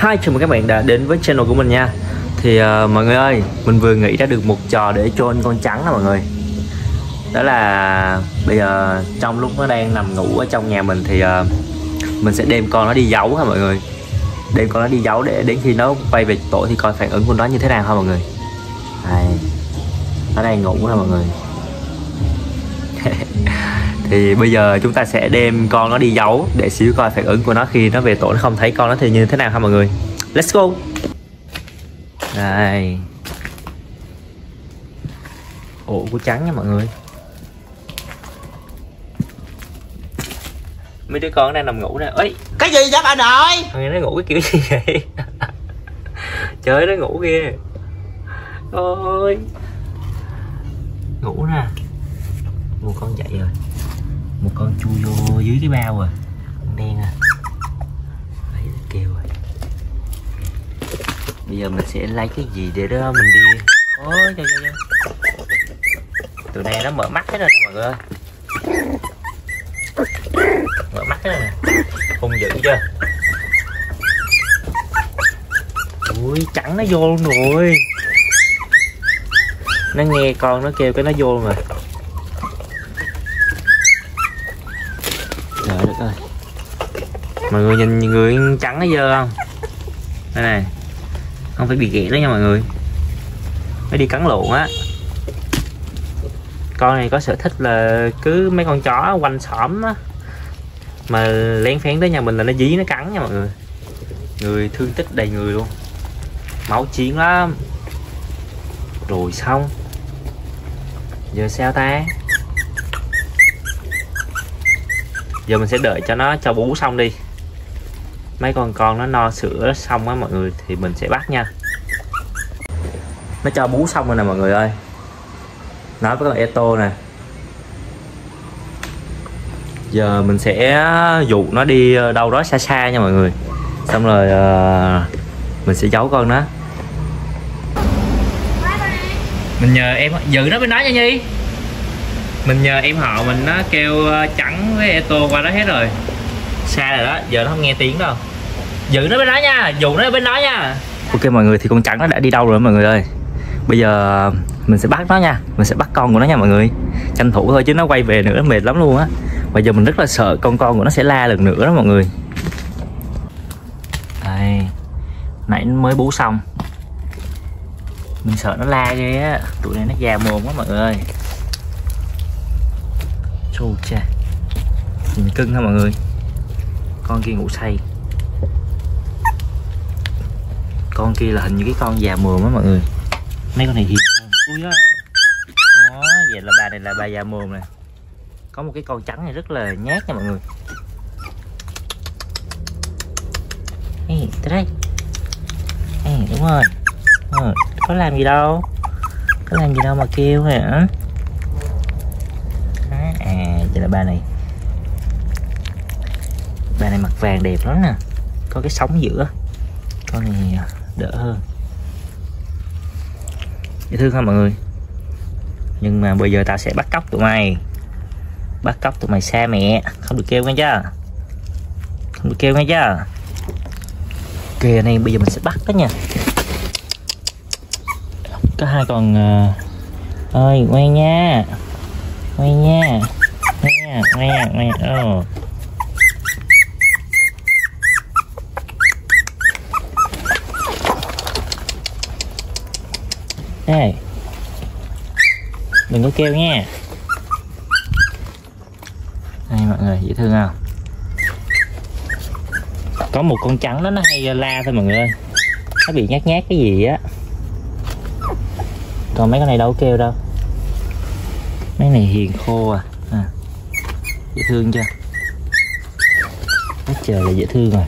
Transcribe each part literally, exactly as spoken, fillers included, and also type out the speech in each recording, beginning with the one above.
Hi, chào mừng các bạn đã đến với channel của mình nha. Thì uh, mọi người ơi, mình vừa nghĩ ra được một trò để chôn con trắng nè mọi người. Đó là bây giờ trong lúc nó đang nằm ngủ ở trong nhà mình thì uh, mình sẽ đem con nó đi giấu ha mọi người. Đem con nó đi giấu để đến khi nó quay về tổ thì coi phản ứng của nó như thế nào ha mọi người. Đây, nó đang ngủ ha mọi người. Thì bây giờ chúng ta sẽ đem con nó đi giấu để xíu coi phản ứng của nó khi nó về tổ, nó không thấy con nó thì như thế nào ha mọi người. Let's go. Đây, ổ của trắng nha mọi người. Mấy đứa con đang nằm ngủ nè. Ơi, cái gì vậy bà nội? thằng nó ngủ cái kiểu gì vậy? Trời, nó ngủ kìa. Ôi, ngủ nè. Một con dậy rồi, một con chui vô dưới cái bao rồi, con đen à. Đấy, kêu rồi. Bây giờ mình sẽ lấy cái gì để đó mình đi. Ôi trời trời trời, tụi này nó mở mắt hết rồi nè mọi người ơi. Mở mắt hết rồi nè, hung dữ chưa. Ui, trắng nó vô luôn rồi. Nó nghe con nó kêu cái nó vô luôn rồi. Trời đất ơi, mọi người nhìn người trắng nó dơ không? Đây này, không phải bị ghẻ đó nha mọi người, nó đi cắn lộn á. Con này có sở thích là cứ mấy con chó quanh xóm á mà lén phén tới nhà mình là nó dí nó cắn nha mọi người. Người thương tích đầy người luôn, máu chiến lắm. Rồi xong, giờ sao ta? Giờ mình sẽ đợi cho nó cho bú xong đi. Mấy con con nó no sữa xong á mọi người thì mình sẽ bắt nha. Nó cho bú xong rồi nè mọi người ơi. Nói với con Eto nè. Giờ mình sẽ dụ nó đi đâu đó xa xa nha mọi người. Xong rồi uh, mình sẽ giấu con nó. Mình nhờ em giữ nó bên đó nha Nhi. Mình nhờ em họ mình nó kêu Trắng với Eto qua đó hết rồi. Xa rồi đó, giờ nó không nghe tiếng đâu. Giữ nó bên đó nha, dụ nó bên đó nha. Ok mọi người, thì con Trắng nó đã đi đâu rồi mọi người ơi. Bây giờ mình sẽ bắt nó nha. Mình sẽ bắt con của nó nha mọi người. Tranh thủ thôi chứ nó quay về nữa mệt lắm luôn á. Bây giờ mình rất là sợ con con của nó sẽ la lần nữa đó mọi người. Đây, nãy mới bú xong. Mình sợ nó la ghê á. Tụi này nó già mồm quá mọi người ơi. Chù cha, nhìn cưng ha mọi người. Con kia ngủ say. Con kia là hình như cái con già mồm á mọi người. Mấy con này hiền hơn. Ui á. Đó, vậy là bà này là bà già mồm nè. Có một cái con trắng này rất là nhát nha mọi người. Ê, tới đây. Ê, đúng rồi. Ờ, có làm gì đâu. Có làm gì đâu mà kêu hả? À, vậy là bà này. Bà này mặt vàng đẹp lắm nè. Có cái sóng giữa. Con này đỡ hơn. Dễ thương không mọi người? Nhưng mà bây giờ tao sẽ bắt cóc tụi mày. Bắt cóc tụi mày xa mẹ. Không được kêu nghe chưa? Không được kêu nghe chưa? Ok anh em, bây giờ mình sẽ bắt đó nha. Có hai con uh... ơi ngoan nha. Ngoan nha. Ngoan nha, ngoan nha, ngoan nha. Oh. Đây, đừng có kêu nha. Đây mọi người, dễ thương không? Có một con trắng đó nó hay la thôi mọi người ơi. Nó bị nhát nhát cái gì á. Còn mấy con này đâu có kêu đâu. Mấy này hiền khô à, à. Dễ thương chưa? Quá trời là dễ thương rồi.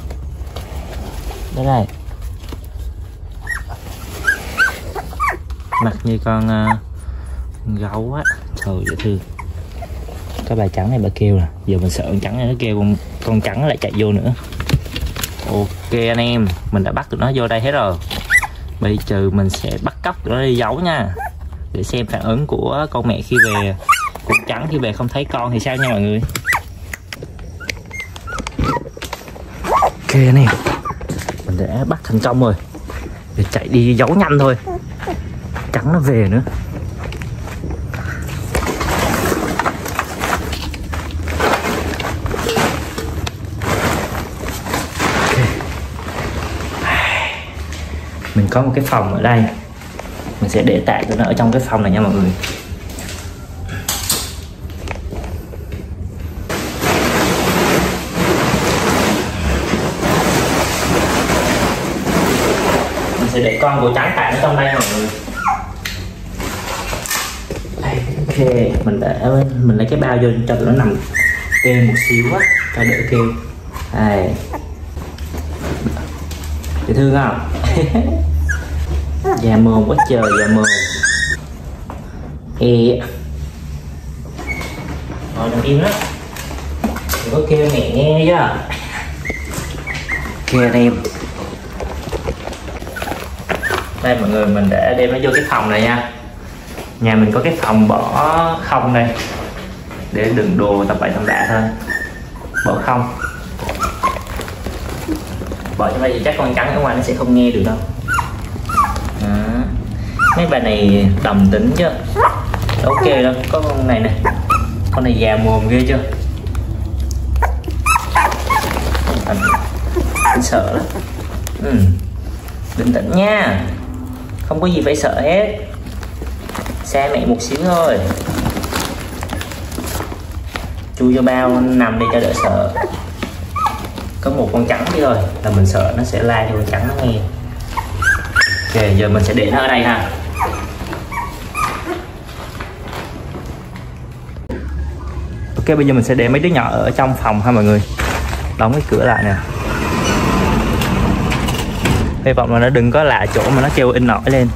Đó đây. Mặt như con uh, gấu á. Trời dễ thương. Cái bà trắng này bà kêu nè. Giờ mình sợ con trắng này nó kêu, con, con trắng lại chạy vô nữa. Ok anh em, mình đã bắt tụi nó vô đây hết rồi. Bây giờ mình sẽ bắt cóc tụi nó đi giấu nha. Để xem phản ứng của con mẹ khi về. Con trắng khi về không thấy con thì sao nha mọi người. Ok anh em, mình đã bắt thành công rồi, để chạy đi giấu nhanh thôi, trắng nó về nữa. Mình có một cái phòng ở đây, mình sẽ để tạm cho nó ở trong cái phòng này nha mọi người. Mình sẽ để con của trắng tạm ở trong đây mọi người. Ok, mình để mình lấy cái bao vô cho tụi nó nằm kêu một xíu á, cho đỡ kêu. Đây, dễ thương không? Dạ mồm quá trời, dạ mồm. Ê, rồi đừng im đó, đừng có kêu mẹ nghe chứ. Ok anh em, đây mọi người, mình để đem nó vô cái phòng này nha. Nhà mình có cái phòng bỏ không đây, để đựng đồ tầm bậy tầm bạ thôi, bỏ không. Bỏ trong đây thì chắc con trắng ở ngoài nó sẽ không nghe được đâu. Đó. Mấy bà này đầm tính chứ. Ok đâu, có con này nè, con này già mồm ghê chưa. Anh, anh sợ lắm. Ừ. Bình tĩnh nha, không có gì phải sợ hết, xa mẹ một xíu thôi. Chui cho bao nằm đi cho đỡ sợ. Có một con trắng đi thôi là mình sợ nó sẽ la cho con trắng nó nghe. Ok, giờ mình sẽ để nó ở đây ha. Ok, bây giờ mình sẽ để mấy đứa nhỏ ở trong phòng ha mọi người. Đóng cái cửa lại nè. Hy vọng là nó đừng có lạ chỗ mà nó kêu in ỏi lên.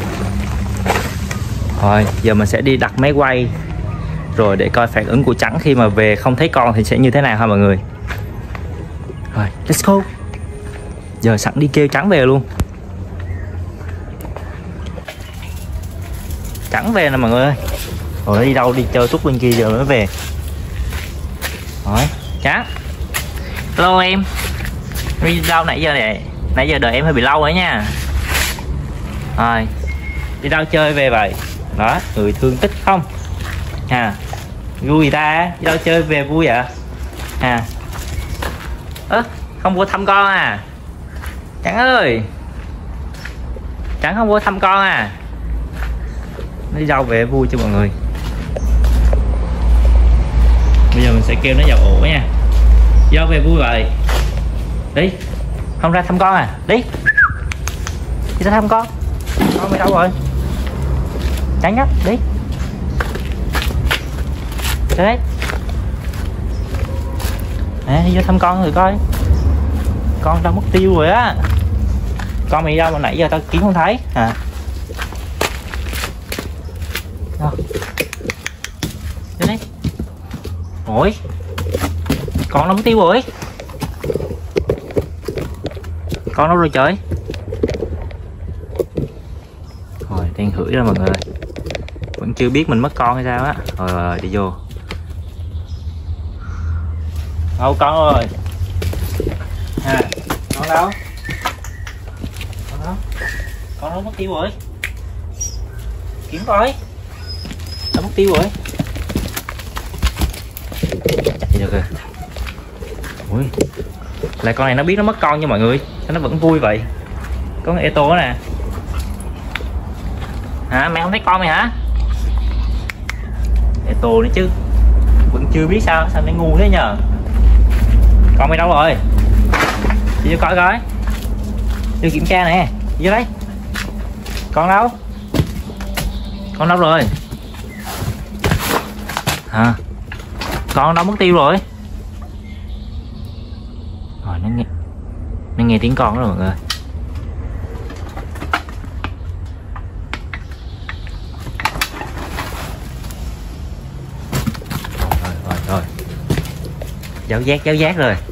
Rồi, giờ mình sẽ đi đặt máy quay rồi để coi phản ứng của trắng khi mà về không thấy con thì sẽ như thế nào ha mọi người. Rồi, let's go. Giờ sẵn đi kêu trắng về luôn. Trắng về nè mọi người ơi. Rồi nó đi đâu, đi chơi tút bên kia giờ mới về. Rồi, trắng. Hello em. Đi đâu nãy giờ này? Nãy giờ đợi em hơi bị lâu rồi nha. Rồi, đi đâu chơi về vậy? Đó, người thương tích không? À, vui ta, đi đâu chơi về vui vậy? À, ơ, không vô thăm con à? Trắng ơi, Trắng không vô thăm con à? Đi đâu về vui cho mọi người. Bây giờ mình sẽ kêu nó vào ổ nha. Đi đâu về vui vậy? Đi, không ra thăm con à? Đi, đi ra thăm con. Con mày đâu rồi? Trắng nhá, đi. Đây đấy. Nè, đi vô thăm con rồi coi. Con đâu mất tiêu rồi á. Con mày đâu mà nãy giờ tao kiếm không thấy à? Đâu? Đây đấy. Ôi, con đâu mất tiêu rồi. Con đâu rồi trời. Rồi, đang hửi ra mọi người. Vẫn chưa biết mình mất con hay sao á. Rồi, rồi đi vô. Đâu con rồi. À, con đâu? Con đâu? Con đâu mất tiêu rồi. Kiếm coi. Đâu mất tiêu rồi. Chạy được rồi. Ui, lại con này nó biết nó mất con nha mọi người. Sao nó vẫn vui vậy. Có con Eto nè. Hả, mẹ không thấy con mày hả? Eto nữa chứ. Vẫn chưa biết sao, sao nó ngu thế nhờ. Con mày đâu rồi? Đi vô coi coi. Đi kiểm tra nè. Đi vô đây. Con đâu? Con đâu rồi? Hả? Con đâu mất tiêu rồi? Rồi nó nghe Nó nghe tiếng con rồi mọi người. Rồi rồi rồi. Giáo giác giáo giác rồi.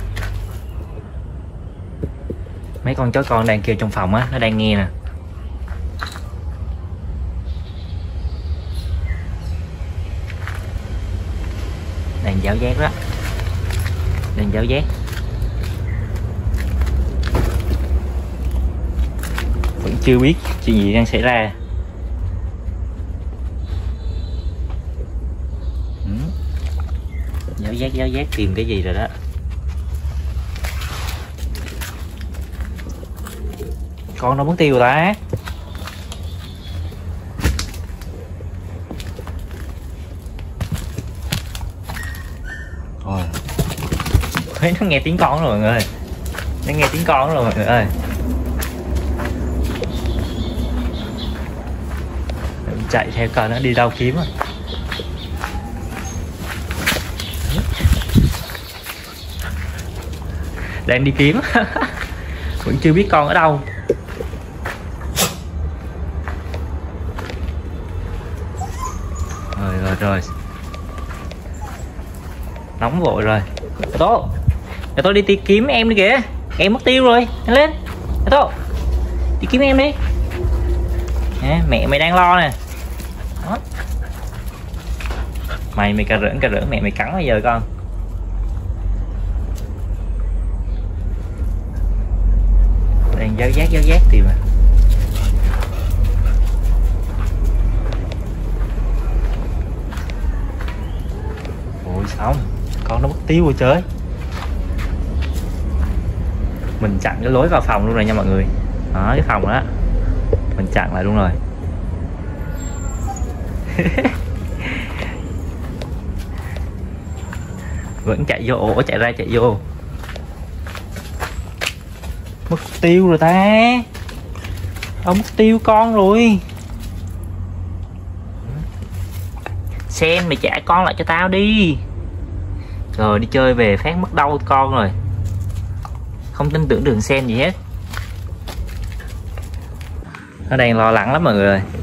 Mấy con chó con đang kêu trong phòng á, nó đang nghe nè. Đang giáo giác đó. Đang giáo giác. chưa biết chuyện gì đang xảy ra. Ừ. Giáo giác giáo giác tìm cái gì rồi đó. Con nó mất tiêu rồi ta. Rồi. Thấy nó nghe tiếng con rồi mọi người. Nó nghe tiếng con rồi mọi người ơi. Mình chạy theo coi nó đi đâu kiếm rồi. Đang đi kiếm. Vẫn chưa biết con ở đâu. Rồi rồi rồi. Nóng vội rồi. Tô, để tôi đi tìm kiếm em đi kìa. Em mất tiêu rồi. Nhanh lên. Để Tô, đi kiếm em đi. À, mẹ mày đang lo nè. Đó. Mày mày cà rỡn cà rỡn mẹ mày cắn bây giờ con. Đang giáo giác giáo giác tìm à. Ôi xong, con nó mất tiêu rồi trời. Mình chặn cái lối vào phòng luôn rồi nha mọi người. Đó, cái phòng đó mình chặn lại luôn rồi. Vẫn chạy vô, ổ chạy ra chạy vô. Mất tiêu rồi ta. Ông mất tiêu con rồi. Sen mày trả con lại cho tao đi. Rồi đi chơi về phát mất đâu con rồi. Không tin tưởng đường Sen gì hết. Nó đang lo lắng lắm mọi người ơi.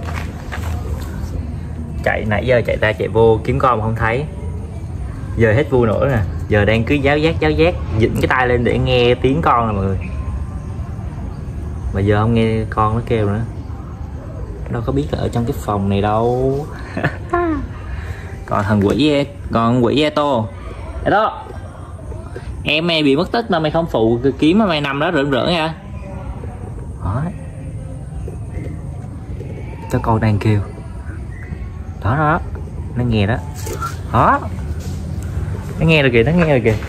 Chạy nãy giờ chạy ra chạy vô kiếm con mà không thấy. Giờ hết vui nữa nè. Giờ đang cứ giáo giác giáo giác dịnh cái tay lên để nghe tiếng con nè mọi người. Mà giờ không nghe con nó kêu nữa. Đâu có biết là ở trong cái phòng này đâu. Còn thằng quỷ, còn quỷ Eto. Eto, em mày bị mất tích mà mày không phụ kiếm mà mày nằm đó rỡn rỡn nha. Đó. Cho con đang kêu. Đó đó, nó nghe đó. Đó. Nó nghe rồi kìa, nó nghe rồi kìa.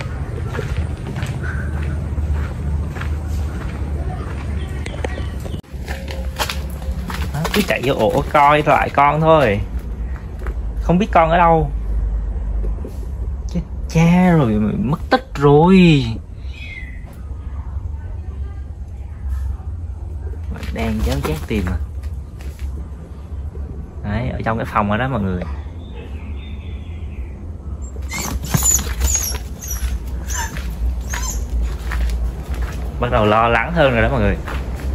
Đó, cứ chạy vô ổ coi lại con thôi. Không biết con ở đâu. Chết cha rồi, mất tích rồi. Đang giáo giác tìm à. Đấy, ở trong cái phòng ở đó mọi người. Bắt đầu lo lắng hơn rồi đó mọi người.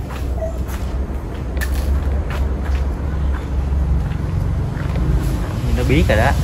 Nó biết rồi đó.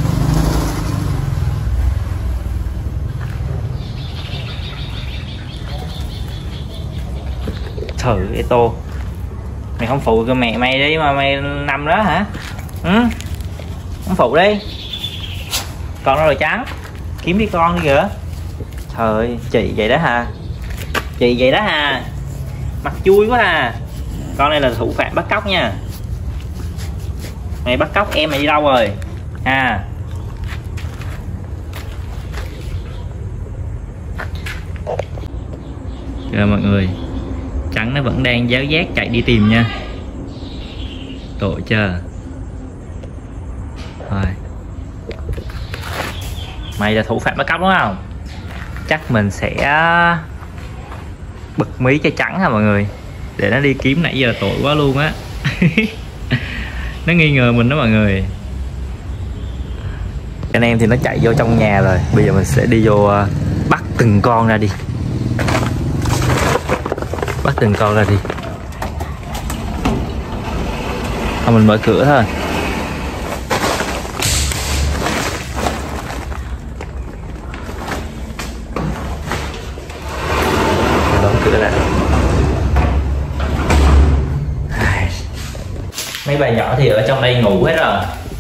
Thử Eto, mày không phụ cho mẹ mày đi mà mày nằm đó hả? Ừ, không phụ đi. Con nó rồi trắng, kiếm đi con đi kìa. Trời, chị vậy đó hả? Chị vậy đó hả? Mặt chui quá à. Con này là thủ phạm bắt cóc nha. Mày bắt cóc em mày đi đâu rồi? À. Kìa mọi người, Trắng nó vẫn đang giáo giác chạy đi tìm nha. Tội chờ. Rồi. Mày là thủ phạm bắt cóc đúng không? Chắc mình sẽ bật mí cho Trắng ha mọi người. Để nó đi kiếm, nãy giờ tội quá luôn á. Nó nghi ngờ mình đó mọi người. Anh em thì nó chạy vô trong nhà rồi. Bây giờ mình sẽ đi vô bắt từng con ra đi. Bắt từng con ra đi. Thôi mình mở cửa thôi. Đóng cửa lại. Mấy bà nhỏ thì ở trong đây ngủ hết rồi.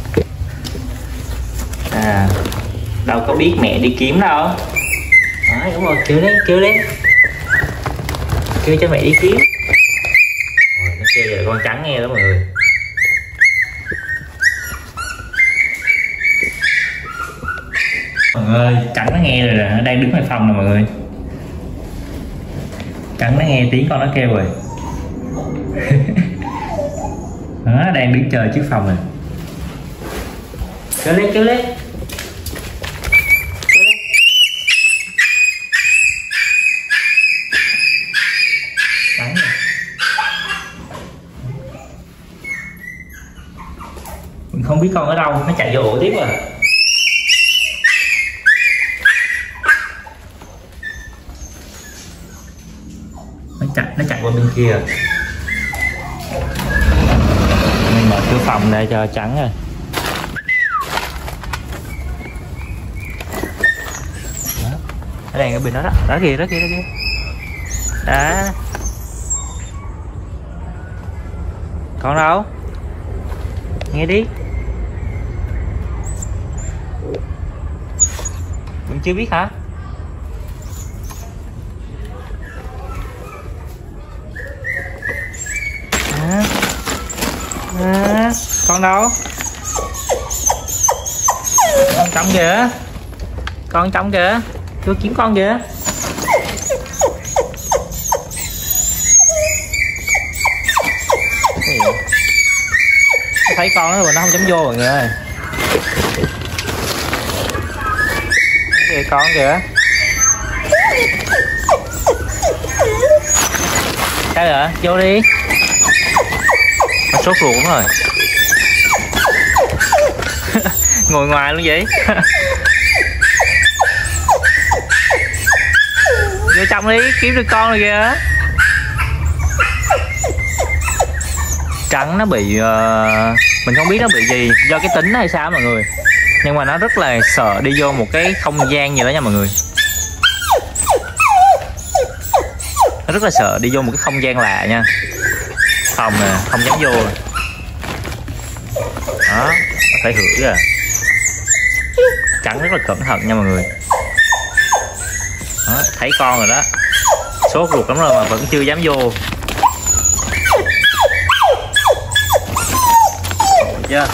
À, đâu có biết mẹ đi kiếm đâu. Đấy, đúng rồi, kêu lên, kêu lên. Kêu cho mẹ đi kiếm. Rồi, nó Kêu giờ con trắng nghe đó mọi người. Mọi người ơi, trắng nó nghe rồi, nó đang đứng ngoài phòng nè mọi người. Trắng nó nghe tiếng con nó kêu rồi. Nó đang đứng chờ trước phòng này. Kêu lên, kêu lên. Trắng rồi. Mình không biết con ở đâu, nó chạy vô ổ tiếp rồi. Nó chạy, nó chạy qua bên kia. Mình mở cửa phòng để cho trắng rồi. Đó. Nó đang ở bên đó đó, đó kìa, đó kìa, đó kìa. Đó. Con đâu? Nghe đi. Mình chưa biết hả? À. À. Con đâu? Con trong kìa. Con trong kìa. Chưa kiếm con kìa. Thấy con nó rồi nó không dám vô mọi người ơi. Kìa con kìa. Sao vậy? Vô đi. Nó sốt ruột rồi. Ngồi ngoài luôn vậy. Vô trong đi, kiếm được con rồi kìa. Trắng nó bị uh, mình không biết nó bị gì, do cái tính hay sao mọi người, nhưng mà nó rất là sợ đi vô một cái không gian gì đó nha mọi người. Nó rất là sợ đi vô một cái không gian lạ nha. Phòng nè, không dám vô. Đó, phải hửi rồi. Trắng rất là cẩn thận nha mọi người. Đó, thấy con rồi đó, sốt ruột lắm rồi mà vẫn chưa dám vô. Chưa?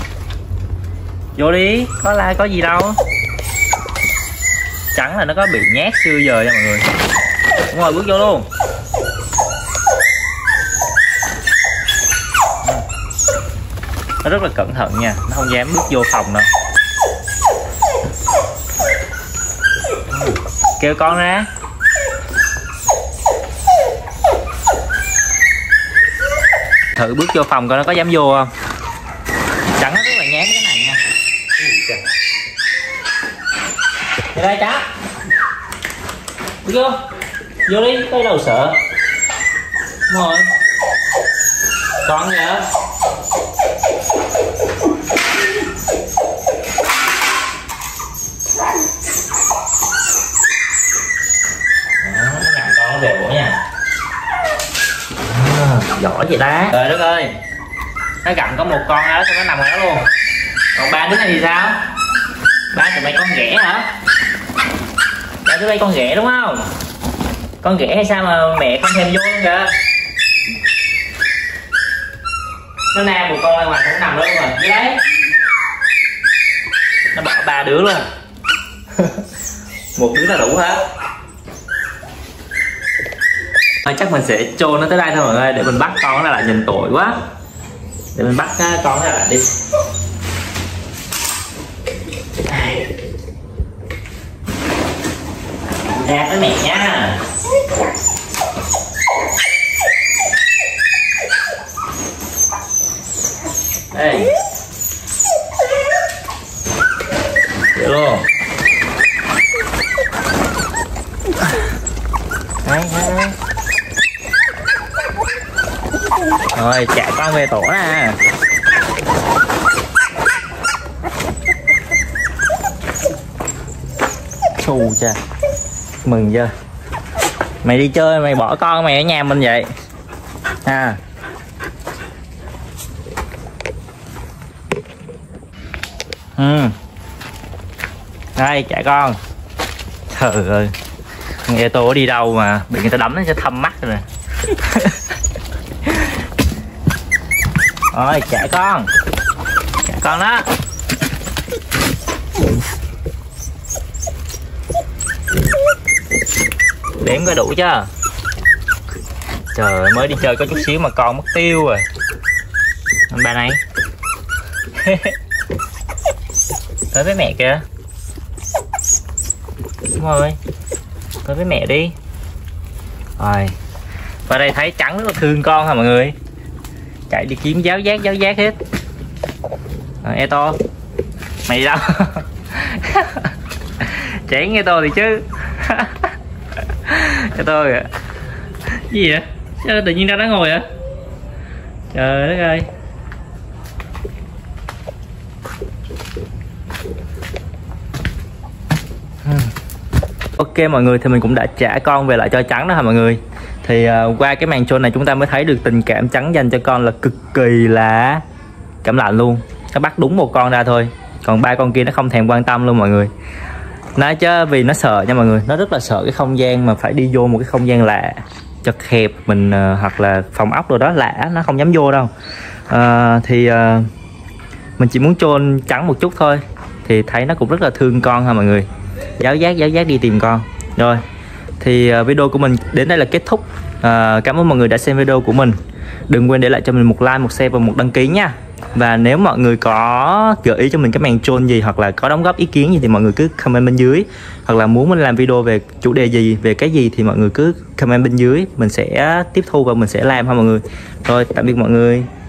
Vô đi, có la có gì đâu. Trắng là nó có bị nhát xưa giờ nha mọi người. Đúng rồi, bước vô luôn. Nó rất là cẩn thận nha, nó không dám bước vô phòng đâu. Kêu con ra. Thử bước vô phòng coi nó có dám vô không. Trắng nó rất là nhát cái này nha. Đi đây cháu. Đi vô. Vô đi, tới đâu sợ. Đúng rồi. Con vậy. Đó, nó nhận con nó về bữa nha. À, giỏi vậy ta. Trời đất ơi. Nó gặm có một con đó, xong nó nằm ngoài đó luôn. Còn ba đứa này thì sao? Ba tụi mày con ghẻ hả? Ba tụi mày con ghẻ đúng không? Con ghẻ hay sao mà mẹ không thèm vô luôn kìa. Nó nam một con ra ngoài cũng nằm đó luôn rồi. Như đấy. Nó bỏ ba đứa luôn. Một đứa là đủ hết. Thôi chắc mình sẽ chôn nó tới đây thôi mọi người, để mình bắt con nó lại, nhìn tội quá. Để mình bắt con nó lại đi. Ra với mẹ nha. Đây. Được luôn. Đây, đây. Rồi chạy con về tổ nè. Xù cha. Mừng chưa? Mày đi chơi mày bỏ con mày ở nhà mình vậy à? Ừ. Đây chạy con. Trời ơi, nghe tôi đi đâu mà bị người ta đấm nó sẽ thâm mắt rồi nè. Rồi chạy con, chạy con đó. Đếm coi đủ chưa? Trời ơi, mới đi chơi có chút xíu mà con mất tiêu rồi. Bà này tới với mẹ kìa. Đúng rồi, tới với mẹ đi. Rồi, qua đây thấy Trắng rất là thương con hả mọi người. Chạy đi kiếm giáo giác giáo giác hết. Rồi, Eto mày đi đâu? Chén Eto thì chứ. Eto kìa. Gì vậy? Sao tự nhiên ra đó ngồi vậy? Trời đất ơi. Ok mọi người, thì mình cũng đã trả con về lại cho Trắng đó hả mọi người. Thì uh, qua cái màn show này chúng ta mới thấy được tình cảm Trắng dành cho con là cực kỳ là cảm lạnh luôn. Nó bắt đúng một con ra thôi, còn ba con kia nó không thèm quan tâm luôn mọi người. Nói chứ vì nó sợ nha mọi người, nó rất là sợ cái không gian mà phải đi vô một cái không gian lạ, chật hẹp mình uh, hoặc là phòng ốc rồi đó lạ, nó không dám vô đâu. Uh, thì uh, mình chỉ muốn chôn Trắng một chút thôi, thì thấy nó cũng rất là thương con ha mọi người. Giáo giác giáo giác đi tìm con. Rồi thì uh, video của mình đến đây là kết thúc. uh, Cảm ơn mọi người đã xem video của mình. Đừng quên để lại cho mình một like, một share và một đăng ký nha. Và nếu mọi người có gợi ý cho mình cái màn troll gì hoặc là có đóng góp ý kiến gì thì mọi người cứ comment bên dưới. Hoặc là muốn mình làm video về chủ đề gì, về cái gì thì mọi người cứ comment bên dưới, mình sẽ tiếp thu và mình sẽ làm ha mọi người. Rồi tạm biệt mọi người.